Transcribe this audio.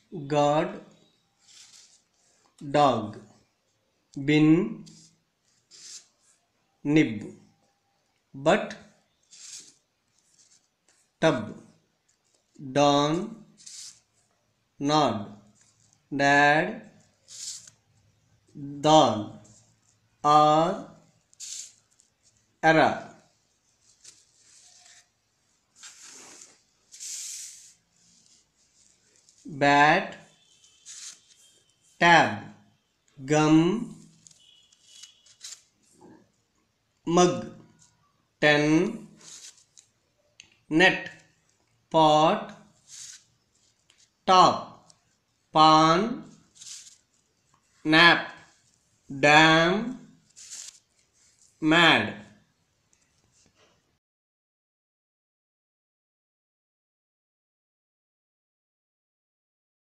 God, dog. Bin, nib. But, tub. Dawn, nod. Dad, dawn. Or, era. Bat, tab. Gum, mug. 10, net. Pot, top. Pan, nap. Dam, mad.